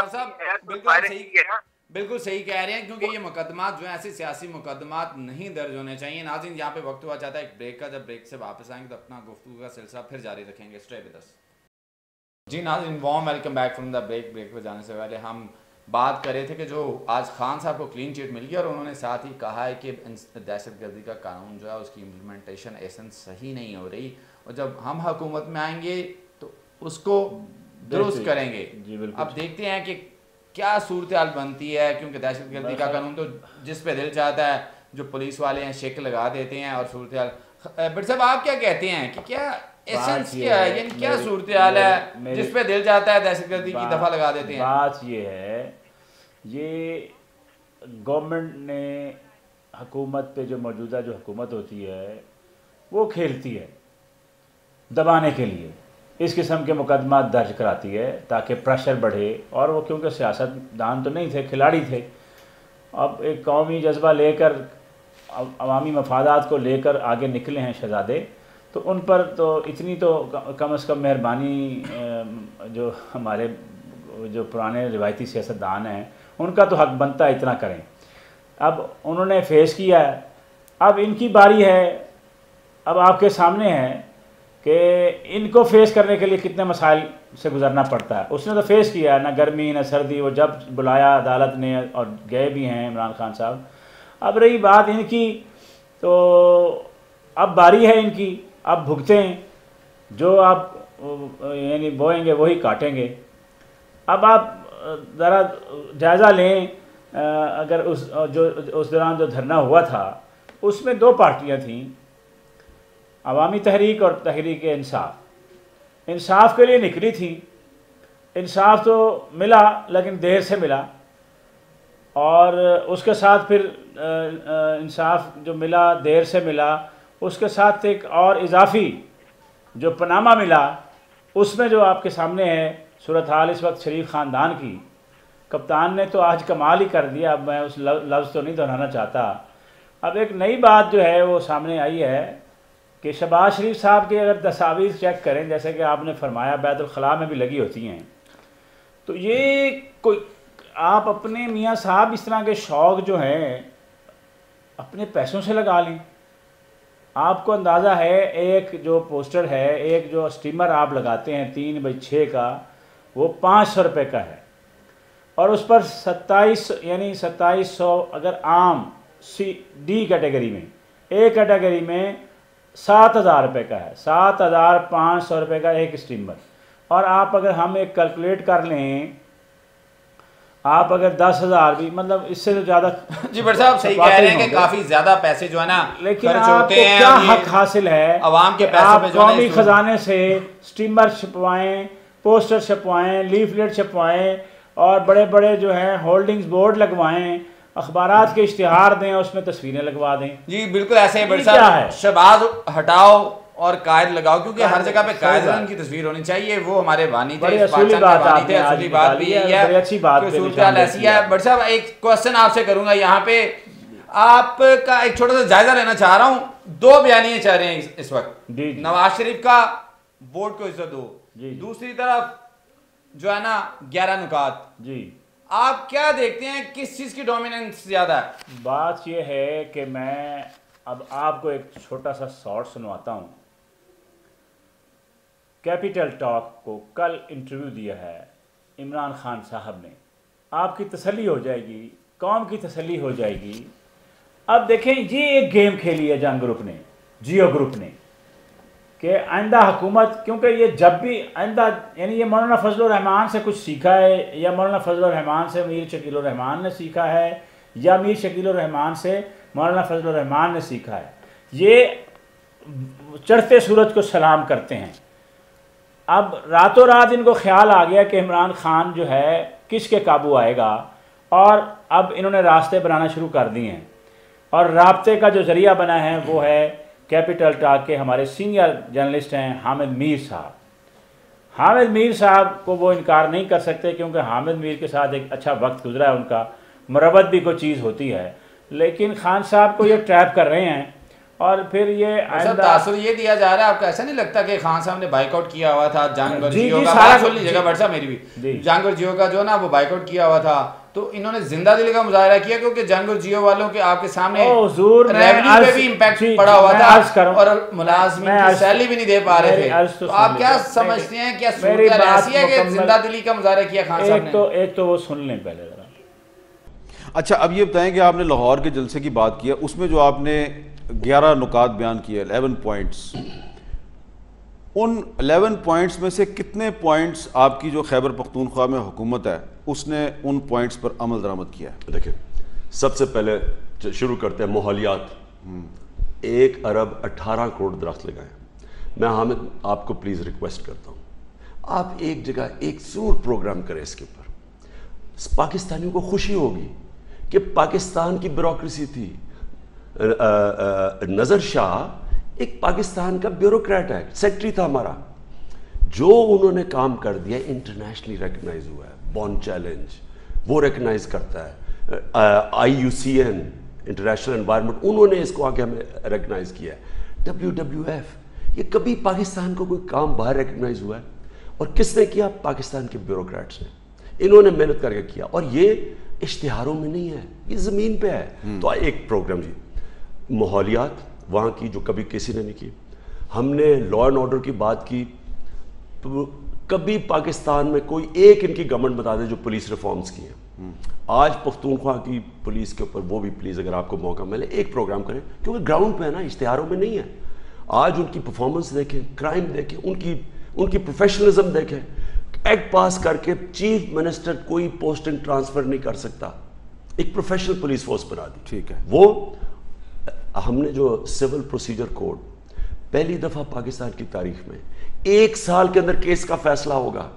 Speaker 1: बिल्कुल सही कह रहे हैं, क्योंकि ये मुकदमात जो है ऐसे सियासी मुकदमात नहीं दर्ज होने चाहिए। नाज़रीन यहाँ पे वक्त हुआ चाहता है एक ब्रेक का, जब ब्रेक से वापस आएंगे तो अपना गुफ्तगू का सिलसिला फिर जारी रखेंगे। Stay with us. जी नाज़रीन, warm welcome back from the break. Break पर जाने से पहले हम बात कर रहे थे कि जो आज खान साहब को क्लीन चिट मिल गई और उन्होंने साथ ही कहा है कि दहशतगर्दी का कानून जो है उसकी इम्प्लीमेंटेशन एसेंस सही नहीं हो रही, और जब हम हुकूमत में आएंगे तो उसको दुरुस्त करेंगे। अब देखते हैं कि क्या सूरत हाल बनती है, क्योंकि दहशतगर्दी का कानून तो जिस पे दिल चाहता है जो पुलिस वाले हैं शेक लगा देते हैं और सूरत हाल। बट साहब आप क्या कहते हैं कि क्या एसेंस क्या है, यानी क्या सूरत हाल है जिस पे दिल चाहता है दहशतगर्दी की दफा लगा देते हैं?
Speaker 3: बात ये है, ये गवर्नमेंट ने हुकूमत पे जो मौजूदा जो हुकूमत होती है वो खेलती है दबाने के लिए, इस किस्म के मुकदमा दर्ज कराती है ताकि प्रेशर बढ़े। और वो क्योंकि सियासतदान तो नहीं थे, खिलाड़ी थे, अब एक कौमी जज्बा लेकर अवामी मफादात को लेकर आगे निकले हैं शहजादे, तो उन पर तो इतनी तो कम से कम मेहरबानी जो हमारे जो पुराने रिवायती सियासतदान हैं उनका तो हक बनता है इतना करें। अब उन्होंने फेस किया है, अब इनकी बारी है। अब आपके सामने है कि इनको फेस करने के लिए कितने मसाइल से गुजरना पड़ता है। उसने तो फेस किया है, ना गर्मी ना सर्दी, वो जब बुलाया अदालत ने और गए भी हैं इमरान खान साहब। अब रही बात इनकी, तो अब बारी है इनकी, अब भुगतें, जो आप यानी बोएंगे वही काटेंगे। अब आप ज़रा जायज़ा लें, अगर उस दौरान जो धरना हुआ था उसमें दो पार्टियां थीं, अवामी तहरीक और तहरीक इंसाफ। इंसाफ के लिए निकली थी, इंसाफ तो मिला लेकिन देर से मिला, और उसके साथ फिर इंसाफ जो मिला देर से मिला, उसके साथ एक और इजाफी जो पनामा मिला, उसमें जो आपके सामने है सूरत हाल इस वक्त शरीफ ख़ानदान की। कप्तान ने तो आज कमाल ही कर दिया, अब मैं उस लफ्ज़ तो नहीं दोहराना चाहता। अब एक नई बात जो है वो सामने आई है कि शहबाज शरीफ साहब के अगर तस्वीर चेक करें, जैसे कि आपने फरमाया बैतुल खला में भी लगी होती हैं, तो ये कोई आप अपने मियाँ साहब इस तरह के शौक़ जो हैं अपने पैसों से लगा लें। आपको अंदाज़ा है एक जो पोस्टर है, एक जो स्टीमर आप लगाते हैं 3x6 का, वो 500 रुपये का है, और उस पर 2700 अगर आम डी कैटेगरी में, ए कैटेगरी में 7,000 रुपये का है, 7,500 रुपये का एक स्टीमर। और आप अगर हम एक कैलकुलेट कर लें, आप अगर 10,000 भी, मतलब इससे तो ज़्यादा
Speaker 1: जी बट साहब सही कह रहे हैं कि काफ़ी ज़्यादा पैसे जो है ना
Speaker 3: लेकिन आपको क्या हक हासिल है
Speaker 1: अवाम के पैसे में?
Speaker 3: कौमी ख़जाने से स्टीमर छपवाएं, पोस्टर छपवाएं, लीफलेट छपवाएं, और बड़े बड़े जो हैं होल्डिंग्स बोर्ड लगवाएं, अखबारात के इश्तिहार दें, उसमें तस्वीरें लगवा दें।
Speaker 1: जी बिल्कुल ऐसे है। शहबाज हटाओ और कायद लगाओ, क्योंकि हर जगह पे कायद की तस्वीर होनी चाहिए। वो हमारे बानी थे, असली बात भी यही है, सूरत ऐसी है। बट साहब एक क्वेश्चन आपसे करूंगा, यहाँ पे आपका एक छोटा सा जायजा लेना चाह रहा हूँ। 2 बयानियां चाह रहे हैं इस वक्त, नवाज शरीफ का वोट को इज्जत दो, दूसरी तरफ जो है ना 11 नुकात जी। आप क्या देखते हैं किस चीज की डोमिनेंस ज्यादा है?
Speaker 3: बात यह है कि मैं अब आपको एक छोटा सा शॉर्ट सुनवाता हूँ। कैपिटल टॉक को कल इंटरव्यू दिया है इमरान खान साहब ने, आपकी तसल्ली हो जाएगी, कौम की तसल्ली हो जाएगी। अब देखें, ये एक गेम खेली है जंग ग्रुप ने, जियो ग्रुप ने, कि आइंदा हुकूमत, क्योंकि ये जब भी आइंदा, यानी ये मौलाना फजलुर रहमान से कुछ सीखा है, या मौलाना फजलुर रहमान से मीर शकीलुर रहमान ने सीखा है, या मीर शकीलुर रहमान से मौलाना फजलुर रहमान ने सीखा है। ये चढ़ते सूरज को सलाम करते हैं। अब रातों रात इनको ख्याल आ गया कि इमरान खान जो है किसके काबू आएगा, और अब इन्होंने रास्ते बनाना शुरू कर दिए हैं। और राब्ते का जो ज़रिया बना है वो है कैपिटल टॉक के हमारे सीनियर जर्नलिस्ट हैं हामिद मीर साहब। हामिद मीर साहब को वो इनकार नहीं कर सकते, क्योंकि हामिद मीर के साथ एक अच्छा वक्त गुजरा है उनका, मुरब्बत भी कोई चीज़ होती है। लेकिन खान साहब को ये ट्रैप कर रहे हैं, और फिर ये
Speaker 1: तासुर ये दिया जा रहा है। आपको ऐसा नहीं लगता कि खान साहब ने बाइकआउट किया हुआ था जंग और जियो का? बात सुन लीजिएगा बट साहब मेरी भी, जंग और जियो का जो ना वो बाइकआउट किया हुआ था, तो इन्होंने जिंदा दिली का मुजाहरा किया, क्योंकि जंग और जियो वालों के आपके सामने रेवेन्यू पे भी इम्पैक्ट पड़ा हुआ था और मुलाजिमीन की सैलरी भी नहीं दे पा रहे थे। तो आप क्या समझते हैं, क्या सूरत ऐसी है कि जिंदा दिली का मुजाहरा किया खान साहब ने?
Speaker 3: एक तो वो सुन लें पहले जरा।
Speaker 5: अच्छा, अब ये बताएं कि आपने लाहौर के जलसे की बात की है, उसमें जो आपने 11 नुकात बयान किए, 11 पॉइंट्स, उन 11 पॉइंट्स में से कितने पॉइंट्स आपकी जो खैबर पख्तूनख्वा में हुकूमत है उसने उन पॉइंट्स पर अमल दरामद किया है?
Speaker 2: देखिए, सबसे पहले शुरू करते हैं माहौलियात। 1 अरब 18 करोड़ दरख्त लगाए। मैं हामिद आपको प्लीज़ रिक्वेस्ट करता हूँ, आप एक जगह एक ज़रूर प्रोग्राम करें इसके ऊपर। पाकिस्तानियों को खुशी होगी कि पाकिस्तान की ब्यूरोक्रेसी थी। नज़र शाह एक पाकिस्तान का ब्यूरोक्रेट है, सेक्रेटरी था हमारा। जो उन्होंने काम कर दिया इंटरनेशनली रिकग्नाइज हुआ है। बॉन्ड चैलेंज वो रिकग्नाइज करता है। IUCN इंटरनेशनल एनवायरनमेंट, उन्होंने इसको आगे हमें रिकग्नाइज किया है। WWF, ये कभी पाकिस्तान को कोई काम बाहर रिकग्नाइज हुआ है? और किसने किया? पाकिस्तान के ब्यूरोक्रेट्स ने। इन्होंने मेहनत करके किया, और ये इश्तिहारों में नहीं है, ये ज़मीन पे है। तो एक प्रोग्राम जी, माहौलियात वहाँ की जो कभी किसी ने नहीं की। हमने लॉ एंड ऑर्डर की बात की, तो कभी पाकिस्तान में कोई एक इनकी गवर्नमेंट बता दे जो पुलिस रिफॉर्म्स की हैं। आज पख्तूनख्वा की पुलिस के ऊपर वो भी प्लीज़ अगर आपको मौका मिले एक प्रोग्राम करें, क्योंकि ग्राउंड पे है ना, इश्तिहारों में नहीं है। आज उनकी परफॉर्मेंस देखें, क्राइम देखें, उनकी प्रोफेशनलिज्म देखें। एक्ट पास करके चीफ मिनिस्टर कोई पोस्टिंग ट्रांसफर नहीं कर सकता, एक प्रोफेशनल पुलिस फोर्स बना दी। ठीक है, वो हमने जो सिविल प्रोसीजर कोड पहली दफा पाकिस्तान की तारीख में 1 साल के अंदर केस का फैसला होगा।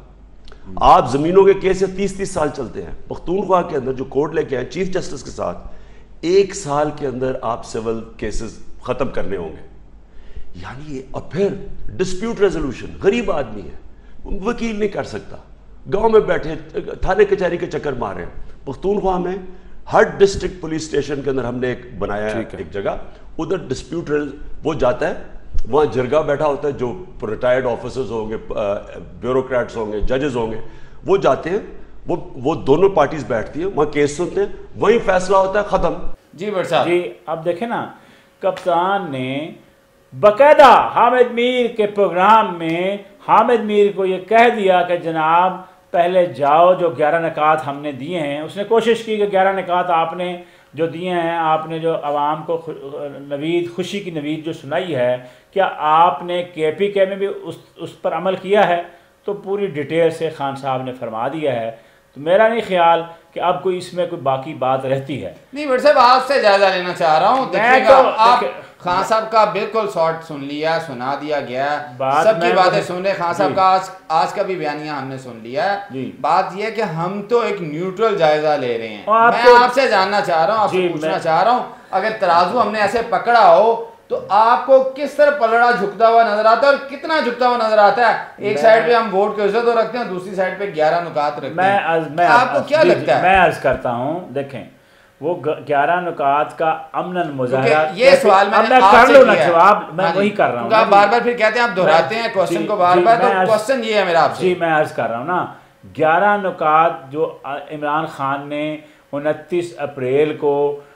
Speaker 2: आप जमीनों के केस 30-30 साल चलते हैं। पख्तूनख्वा के अंदर जो कोड लेके आए चीफ जस्टिस के साथ, 1 साल के अंदर आप सिविल केसेस खत्म करने होंगे। यानी और फिर डिस्प्यूट रेजोल्यूशन, गरीब आदमी है, वकील नहीं कर सकता, गांव में बैठे थाने कचहरी के चक्कर मारे। पख्तूनख्वा में हर डिस्ट्रिक्ट पुलिस स्टेशन के अंदर हमने एक बनाया है, एक जगह, उधर डिस्प्यूट वो जाता है, वहाँ जरगा बैठा होता है, जो रिटायर्ड ऑफिसर्स होंगे, ब्यूरोक्रेट्स होंगे, जजेस होंगे, वो जाते हैं, वो दोनों पार्टीज बैठती है, वहाँ केस सुनते हैं, वहीं फैसला होता है, खत्म।
Speaker 1: जी भट्ट साहब
Speaker 3: जी, अब देखें ना, कप्तान ने बाकायदा हामिद मीर के प्रोग्राम में हामिद मीर को ये कह दिया कि जनाब पहले जाओ, जो 11 निकात हमने दिए हैं, उसने कोशिश की कि 11 निकात आपने जो दिए हैं, आपने जो आवाम को नवीद, खुशी की नवीद जो सुनाई है, क्या आपने KPK में भी उस पर अमल किया है? तो पूरी डिटेल से खान साहब ने फरमा दिया है। तो मेरा नहीं ख्याल कि अब कोई इसमें कोई बाकी बात रहती है।
Speaker 1: नहीं भट्ट साहब, आपसे जायजा लेना चाह रहा हूँ। देखिएगा, आप खान साहब का बिल्कुल शॉर्ट सुन लिया, सुना दिया गया, सबकी बातें सुन रहे। खान साहब का आज का भी बयानिया हमने सुन लिया है। बात यह है कि हम तो एक न्यूट्रल जायजा ले रहे हैं। मैं आपसे जानना चाह रहा हूँ, आपसे पूछना चाह रहा हूँ, अगर तराजू हमने ऐसे पकड़ा हो तो आपको किस तरह पलड़ा झुकता हुआ नजर आता है और कितना झुकता हुआ नजर आता है? एक साइड पे हम वोट की इज्जत रखते हैं, दूसरी साइड पे 11 नुकात रखते हैं। आपको क्या लगता है?
Speaker 3: मैं अर्ज करता हूं, देखें वो 11 नुकात का अमनन मुजाहरा,
Speaker 1: ये सवाल मैंने
Speaker 3: कर लो ना जवाब, मैं वही कर रहा हूँ।
Speaker 1: आप बार बार फिर कहते हैं, आप दोहराते हैं क्वेश्चन को बार बार, तो क्वेश्चन ये है मेरा आपसे।
Speaker 3: जी मैं अर्ज कर रहा हूँ ना, 11 नुकात जो इमरान खान ने 29 अप्रैल को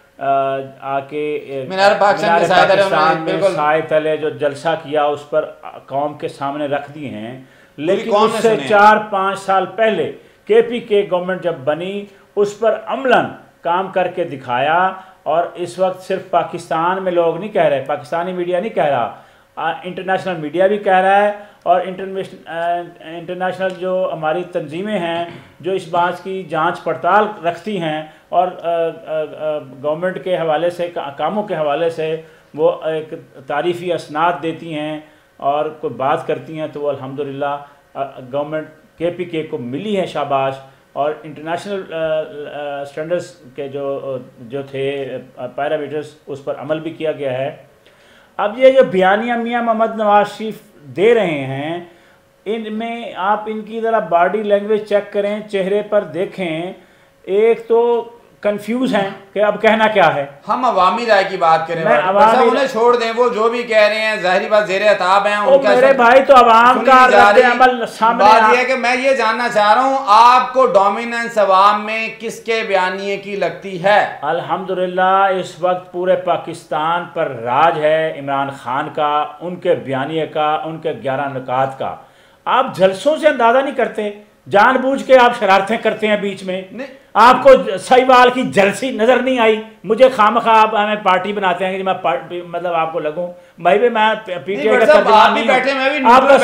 Speaker 3: आके
Speaker 1: मीनार पाकिस्तान
Speaker 3: में साए तले जो जलसा किया उस पर कौम के सामने रख दिए हैं, लेकिन उससे 4-5 साल पहले KPK गवर्नमेंट जब बनी उस पर अमलन काम करके दिखाया। और इस वक्त सिर्फ पाकिस्तान में लोग नहीं कह रहे, पाकिस्तानी मीडिया नहीं कह रहा, इंटरनेशनल मीडिया भी कह रहा है, और इंटरनेशनल जो हमारी तंजीमें हैं जो इस बात की जांच पड़ताल रखती हैं और गवर्नमेंट के हवाले से, कामों के हवाले से वो एक तारीफ़ी असनाद देती हैं और कोई बात करती हैं, तो वो अल्हम्दुलिल्लाह गवर्नमेंट KPK को मिली है शाबाश। और इंटरनेशनल स्टैंडर्ड्स के जो थे पैरामीटर्स उस पर अमल भी किया गया है। अब ये जो बयानिया मियाँ मोहम्मद नवाज शरीफ दे रहे हैं, इनमें आप इनकी ज़रा बॉडी लैंग्वेज चेक करें, चेहरे पर देखें, एक तो कंफ्यूज हैं कि अब कहना क्या है।
Speaker 1: हम अवामी राय की बात करें, उन्हें छोड़ दें, वो जो भी कह रहे हैं जाहिर बात ज़ेरे अताब हैं उनका। मेरे
Speaker 3: भाई तो अवाम का अमल सामने
Speaker 1: बात ये है कि मैं ये जानना चाह रहा हूँ, आपको डोमिनेंस अवाम में किसके बयानिए की लगती है?
Speaker 3: अल्हम्दुलिल्लाह इस वक्त पूरे पाकिस्तान पर राज है इमरान खान का, उनके बयानिए का, उनके 11 नुकात का। आप जलसों से अंदाजा नहीं करते, जानबूझ के आप शरारतें करते हैं बीच में। आपको सहीवाल की जलसी नजर नहीं आई, मुझे खामखा आप हमें पार्टी बनाते हैं कि मैं मतलब आपको लगूं भाई भी मैं PTI का तर्जुमान नहीं हूं, आपका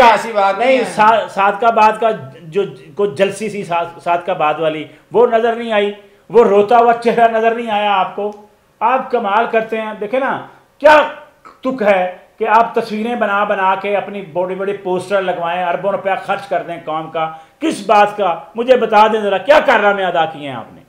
Speaker 3: सादकाबाद का जो को जलसी सी सादकाबाद वाली वो नजर नहीं आई, वो रोता हुआ चेहरा नजर नहीं आया आपको। आप कमाल करते हैं। देखे ना क्या तुक है कि आप तस्वीरें बना बना के अपनी बड़ी बड़ी पोस्टर लगवाएं, अरबों रुपया खर्च कर दें कौम का, किस बात का? मुझे बता दें जरा, क्या कारनामे अदा किए हैं आपने?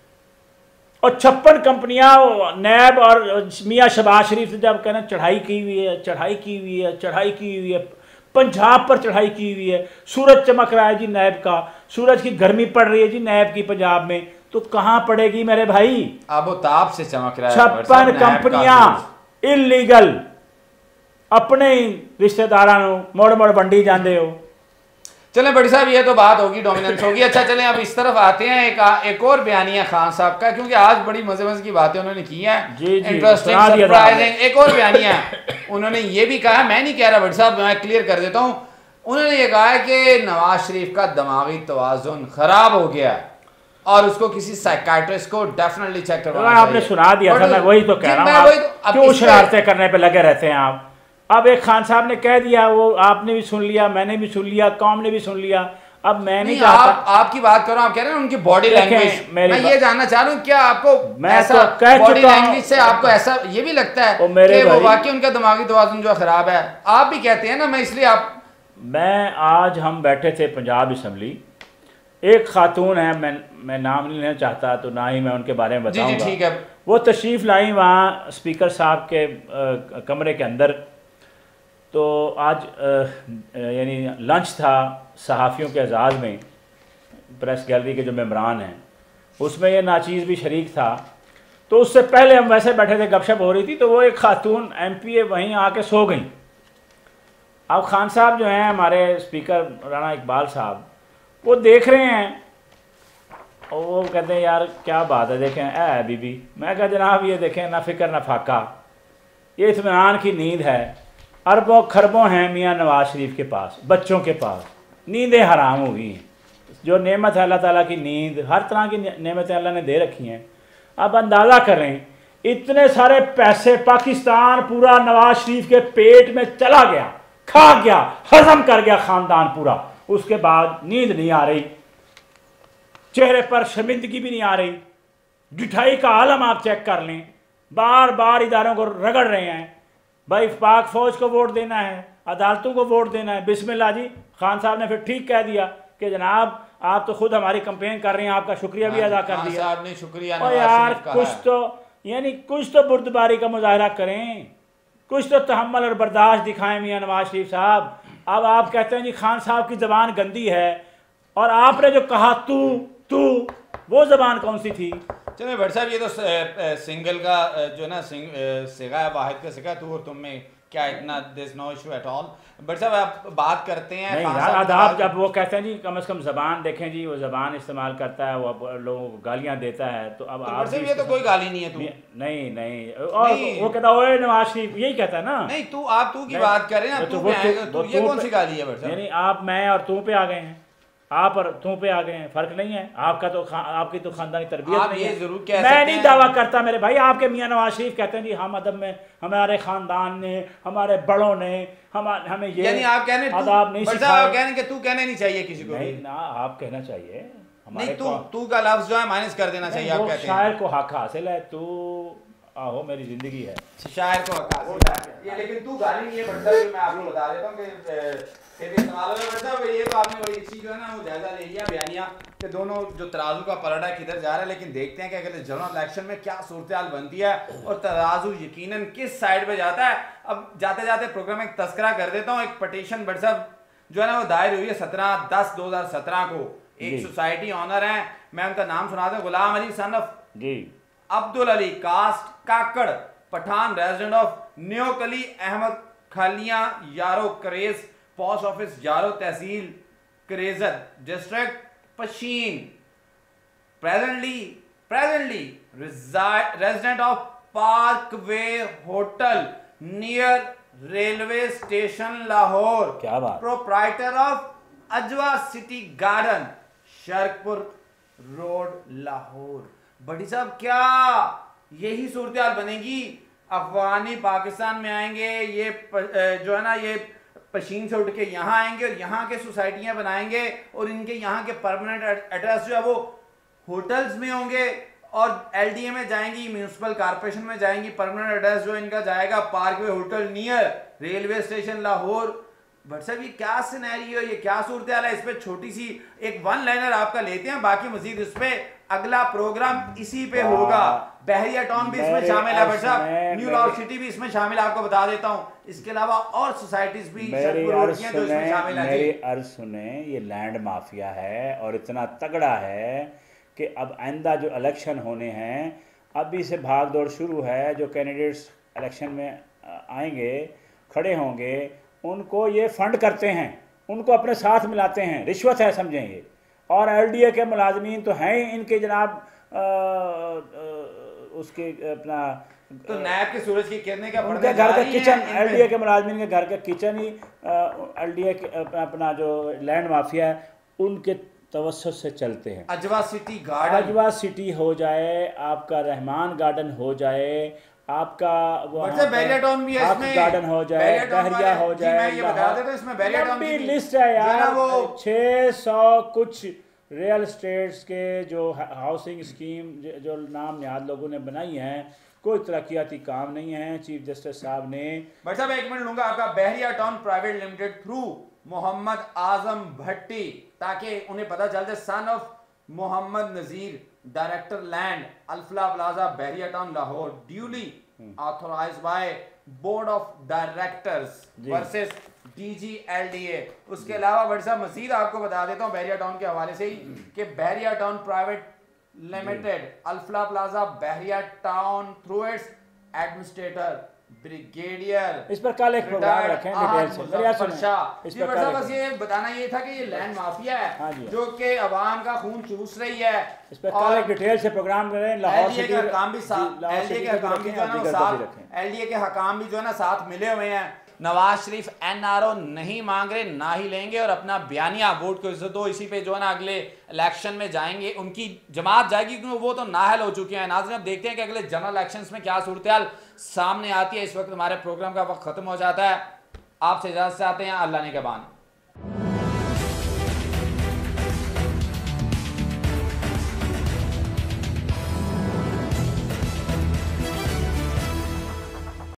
Speaker 3: और 56 कंपनियां नैब और मियाँ शहबाज शरीफ से जब कहना चढ़ाई की हुई है, चढ़ाई की हुई है, चढ़ाई की हुई है, पंजाब पर चढ़ाई की हुई है, सूरज चमक रहा है जी नैब का, सूरज की गर्मी पड़ रही है जी नैब की पंजाब में, तो कहां पड़ेगी मेरे भाई?
Speaker 1: अब ताप से चमक रहा है।
Speaker 3: 56 कंपनियां इलीगल अपने रिश्तेदारों मोड़ मोड़ वंडी जाते हो।
Speaker 1: चलें बड़ी साहब, ये तो बात होगी, डोमिनेंस होगी। अच्छा चलें अब इस तरफ आते हैं, एक और बयानिया खान साहब का, क्योंकि आज बड़ी मजे मजे की बातें उन्होंने की हैं, इंटरेस्टिंग, सरप्राइजिंग। एक और बयानिया उन्होंने ये भी कहा, मैं नहीं कह रहा बड़ी साहब, मैं क्लियर कर देता हूँ, उन्होंने ये कहा है कि नवाज शरीफ का दिमागी तवाज़ुन खराब हो गया और उसको किसी साइकियाट्रिस्ट को डेफिनेटली चेक करवाना चाहिए।
Speaker 3: आपने सुना दिया था, मैं वही तो कह रहा हूँ, क्यों शरारतें करने पे लगे रहते हैं आप? अब एक खान साहब ने कह दिया, वो आपने भी सुन लिया, मैंने भी सुन लिया, कौम ने भी सुन लिया। अब मैं नहीं चाहता
Speaker 1: आपकी बात करो, आप कह रहे हैं उनकी बॉडी लैंग्वेज, मैं ये जानना चाह रहा हूँ क्या आपको ऐसा बॉडी लैंग्वेज से आपको ऐसा ये भी लगता है कि वो वाकई उनका दिमागी तवाज़ुन जो खराब है? आप भी कहते हैं ना, मैं इसलिए
Speaker 3: आज हम बैठे थे पंजाब असम्बली, एक खातून है, मैं नाम नहीं लेना चाहता तो ना ही मैं उनके बारे में बताऊंगा, ठीक है, वो तशरीफ़ लाई वहाँ स्पीकर साहब के कमरे के अंदर। तो आज यानी लंच था सहाफ़ियों के एजाज़ में, प्रेस गैलरी के जो मेम्बरान हैं उसमें ये नाचीज़ भी शरीक था। तो उससे पहले हम वैसे बैठे थे, गपशप हो रही थी, तो वो एक खातून MPA वहीं आके सो गई। अब खान साहब जो हैं हमारे स्पीकर राणा इकबाल साहब, वो देख रहे हैं और वो कहते हैं यार क्या बात है, देखें ऐ बीबी। मैं कहा जनाब ये देखें, ना फिक्र ना फाका, ये इत्मीनान की नींद है, अरबों खरबों हैं मियाँ नवाज शरीफ के पास, बच्चों के पास, नींदें हराम हो गई हैं। जो नेमत है अल्लाह ताला की नींद, हर तरह की नेमतें अल्लाह ने दे रखी हैं। अब अंदाज़ा करें, इतने सारे पैसे पाकिस्तान पूरा नवाज शरीफ के पेट में चला गया, खा गया, हजम कर गया ख़ानदान पूरा, उसके बाद नींद नहीं आ रही, चेहरे पर शर्मिंदगी भी नहीं आ रही, ढिठाई का आलम आप चेक कर लें, बार बार इदारों को रगड़ रहे हैं। भाई पाक फौज को वोट देना है, अदालतों को वोट देना है, बिस्मिल्लाह जी। खान साहब ने फिर ठीक कह दिया कि जनाब आप तो खुद हमारी कंपेन कर रहे हैं, आपका शुक्रिया भी अदा कर दिया।
Speaker 1: शुक्रिया
Speaker 3: और यार कुछ तो यानी कुछ तो बुर्दबारी का मुजाहरा करें, कुछ तो तहम्मुल और बर्दाश्त दिखाएं मियाँ नवाज शरीफ साहब। अब आप कहते हैं जी खान साहब की ज़बान गंदी है, और आपने जो कहा तू वो ज़बान कौन सी थी?
Speaker 1: चलिए भट्ट साहब, ये तो सिंगल का जो ना सिगा है, वाहिद का सिगा, तू और तुम में क्या इतना this no issue at all. Bhatt साहब आप बात करते हैं
Speaker 3: नहीं यार, आप जब वो कहते हैं जी कम से कम ज़बान देखें जी, वो ज़बान इस्तेमाल करता है, वो लोगों को गालियाँ देता है, तो अब आप
Speaker 1: ये तो कोई गाली नहीं है तू।
Speaker 3: नहीं और वो कहता है ओए नवाज शरीफ, यही कहता है ना।
Speaker 1: नहीं तू की बात कर रहे हैं, तू पे आएगा तो ये कौन सी गाली है भट्ट साहब?
Speaker 3: नहीं आप मैं और तू पे आ गए हैं, आप और तू पे आ गए हैं, फर्क नहीं है। आपका तो आपकी तो खानदानी तरबियत नहीं है।
Speaker 1: जरूर कह
Speaker 3: मैं नहीं दावा करता मेरे भाई, आपके मियां नवाज शरीफ कहते हैं जी हम अदब में, हमारे खानदान ने, हमारे बड़ों ने हमें ये,
Speaker 1: यानी आप कहने
Speaker 3: आदाब नहीं
Speaker 1: सिखाए, कहने कि तू कहने नहीं चाहिए किसी को
Speaker 3: नहीं ना, आप कहना चाहिए।
Speaker 1: नहीं तू का लफ्ज जो है माइनस कर देना चाहिए। आप कहते हैं
Speaker 3: शायर को हक हासिल है, तू आहो मेरी जिंदगी है,
Speaker 1: शायर को हक हासिल है ये, लेकिन तू गाली नहीं है भट्ट साहब। मैं आपको बता देता हूँ कि ये तो आपने बड़ी अच्छी जो है ना वो जायजा ले लिया बयानिया कि दोनों जो तराजू का पलड़ा किधर जा रहा है, लेकिन देखते हैं कि अगले जनरल इलेक्शन में क्या सूरत हाल बनती है और तराजू यकीनन किस साइड पे जाता है। अब जाते जाते प्रोग्राम एक तस्करा कर देता हूँ। एक पटिशन भट्ट साहब जो है ना वो दायर हुई है 17/10/2017 को। एक सोसाइटी ऑनर है, मैं उनका नाम सुनाता हूँ, Ghulam Ali son of Abdul Ali, caste Kakar, Pathan, resident of New Kali, Ahmad Khalia Yaro Karez, post office Yaro, tehsil Karezat, district Pishin, presently resident of Parkway hotel near railway station Lahore,
Speaker 3: क्या बात,
Speaker 1: proprietor of Ajwa city garden, Sharakpur road Lahore. बड़ी साहब क्या यही सूरत हाल बनेगी? अफगानी पाकिस्तान में आएंगे, ये जो है ना ये पशीन से उठ के यहाँ आएंगे और यहाँ के सोसाइटियाँ बनाएंगे और इनके यहाँ के परमानेंट एड्रेस जो है वो होटल्स में होंगे और एलडीए में जाएंगी, म्यूनिसिपल कॉर्पोरेशन में जाएंगी। परमानेंट एड्रेस जो इनका जाएगा Parkway hotel near railway station Lahore. Bhatt साहब ये क्या सिनेरियो, ये क्या सूरत हाल है? इस पे छोटी सी एक वन लाइनर आपका लेते हैं, बाकी मजीद इस पे अगला प्रोग्राम इसी पे होगा। बहरिया टाउन भी इसमें शामिल है भट्ट साहब, न्यू लाहौर सिटी भी इसमें शामिल है, आपको बता देता हूँ। इसके अलावा और सोसाइटीज भी
Speaker 3: मेरी अर्ज सुने, ये लैंड माफिया है और इतना तगड़ा है कि अब आइंदा जो इलेक्शन होने हैं, अभी से भाग दौड़ शुरू है। जो कैंडिडेट्स इलेक्शन में आएंगे, खड़े होंगे, उनको ये फंड करते हैं, उनको अपने साथ मिलाते हैं, रिश्वत है समझेंगे। और एलडीए के मुलाजमीन तो हैं इनके जनाब उसके अपना
Speaker 1: तो नायब के सूरज की किरणें क्या
Speaker 3: उनके घर का किचन, एलडीए के मुलाजमीन के घर का किचन ही एलडीए के अपना जो लैंड माफिया है उनके तवस्सुत से चलते हैं।
Speaker 1: Ajwa city garden,
Speaker 3: Ajwa city हो जाए, आपका रहमान गार्डन हो जाए, आपका
Speaker 1: बहरिया टाउन भी है इसमें,
Speaker 3: गार्डन हो जाए, बहरिया हो जाए,
Speaker 1: ये बता देता हूं इसमें बहरिया टाउन
Speaker 3: की लिस्ट है यार। वो 600 कुछ रियल एस्टेट्स के जो हाउसिंग स्कीम जो नाम निहाद लोगों ने बनाई हैं, कोई तरक्याती काम नहीं है। चीफ जस्टिस साहब ने
Speaker 1: भाई साहब एक मिनट लूंगा आपका। Bahria town private limited through Mohammad Azam Bhatti, ताकि उन्हें पता चल जाए, son of Mohammad Nazir, director land Alfalah plaza Bahria town Lahore, duly authorized by board of directors versus DGLDA। उसके अलावा बड़ी साहब मजीद आपको बता देता हूं बहरिया टाउन के हवाले से ही कि Bahria town private limited Alfalah plaza Bahria town through its administrator brigadier,
Speaker 3: इस पर कल एक प्रोग्राम रखें डिटेल से।
Speaker 1: इस पर बस ये बताना ये था कि ये लैंड माफिया है जो कि अवाम का खून चूस रही है।
Speaker 3: इस पर कल एक डिटेल से प्रोग्राम करें। लाहौर सिटी
Speaker 1: के हकाम भी एलडीए के हकाम भी जो है ना साथ मिले हुए हैं। नवाज शरीफ एनआरओ नहीं मांग रहे, ना ही लेंगे, और अपना बयानिया वोट को इज्जत दो इसी पे जो है ना अगले इलेक्शन में जाएंगे, उनकी जमात जाएगी क्योंकि वो तो नाहल हो चुके हैं। नाज़रीन अब देखते हैं कि अगले जनरल इलेक्शंस में क्या सूरत हाल सामने आती है। इस वक्त हमारे प्रोग्राम का वक्त खत्म हो जाता है, आपसे इजाजत चाहते हैं, अल्लाह ने के बान।